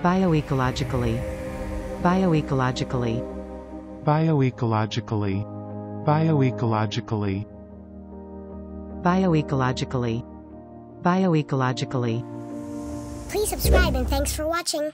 bioecologically, bioecologically, bioecologically, bioecologically, bioecologically, bioecologically. Please subscribe and thanks for watching.